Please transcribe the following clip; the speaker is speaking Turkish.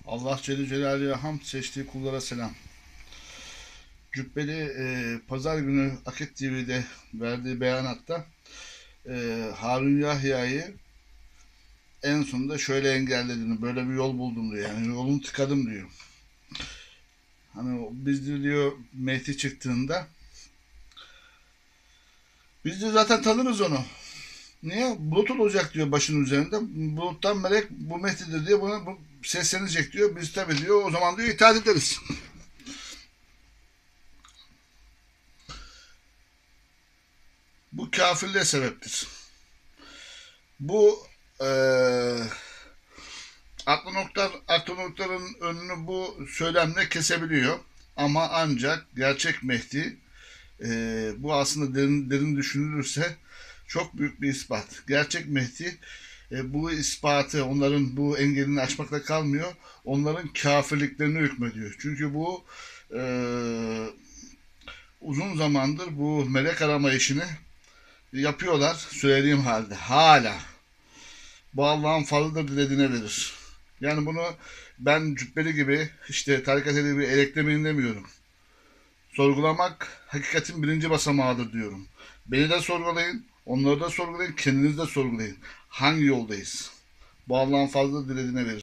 Allah Celle Celaluhu'ya hamd, seçtiği kullara selam. Cübbeli pazar günü Akit TV'de verdiği beyanatta Harun Yahya'yı en sonunda şöyle engellediğini, böyle bir yol buldum diyor. Yani yolunu tıkadım diyor. Hani biz de diyor Mehdi çıktığında biz de zaten tanırız onu. Niye? Bulut olacak diyor başının üzerinde. Buluttan melek bu Mehdi'dir diye buna seslenecek diyor. Biz tabi diyor o zaman diyor itaat ederiz. Bu kafirliğe sebeptir. Bu eee aklı noktaların önünü bu söylemle kesebiliyor. Ama ancak gerçek Mehdi bu aslında derin düşünülürse çok büyük bir ispat. Gerçek Mehdi bu ispatı, onların bu engelini aşmakla kalmıyor. Onların kafirliklerini hükmediyor. Çünkü bu e, uzun zamandır bu melek arama işini yapıyorlar. Söylediğim halde hala. Bu Allah'ın fazlıdır, dilediğine verir. Yani bunu ben cübbeli gibi işte tarikat gibi eleklemeyin demiyorum. Sorgulamak hakikatin birinci basamağıdır diyorum. Beni de sorgulayın, onları da sorgulayın, kendinizi de sorgulayın. Hangi yoldayız? Bu Allah'ın fazla dilediğine verir.